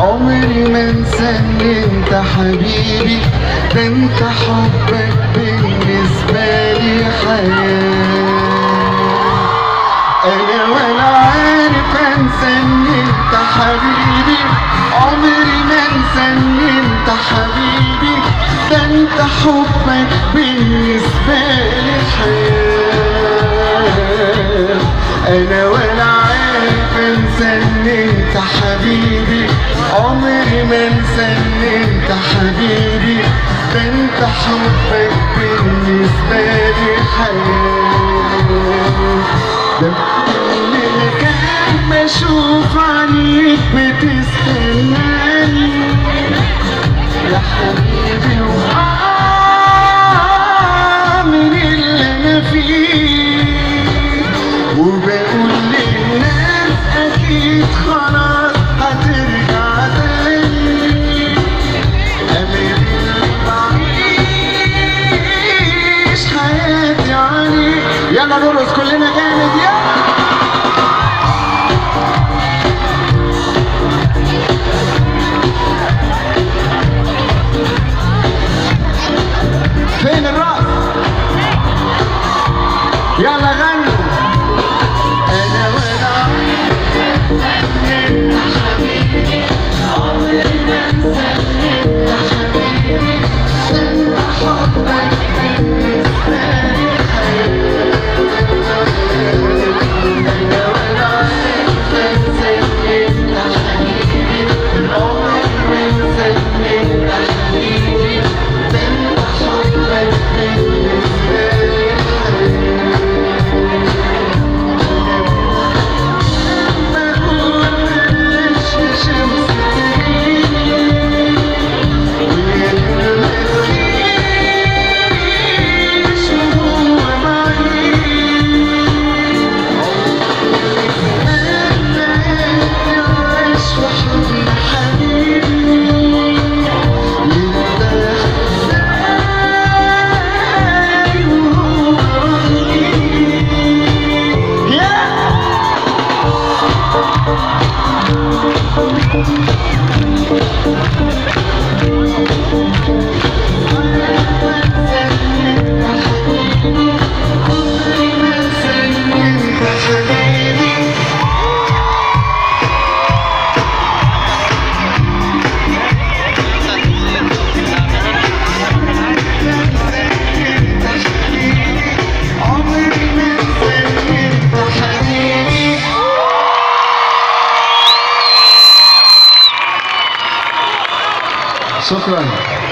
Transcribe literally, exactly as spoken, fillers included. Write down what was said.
عمري ما انسى ان انت حبيبي، ده انت حبك بالنسبة لي حياة. انا ولا عارف انسى ان انت حبيبي، عمري ما انسى ان انت حبيبي، ده انت حبك بالنسبة لي حياة. انا ولا عارف انسى ان انت حبيبي، عمري ما انسى ان انت حبيبي، ده انت حبك بالنسبة لي حياة. ده كل مكان بشوف عليك بتستناني يا حبيبي، وعامل اللي انا فيه، وبقول للناس اكيد خلاص هترجع تاني. امل اللي بعيش حياتي عليك. يلا نرقص كلنا جامد يلا. فين الرقص؟ يلا غنوا. انا ولا انت حبيبي، عمري ما انسى انت حبيبي، انت حبك بالنسبة لي حياة. انا ولا انسى انت حبيبي، عمري ما انسى انت حبيبي، انت حبك بالنسبة لي حياة. شكرا.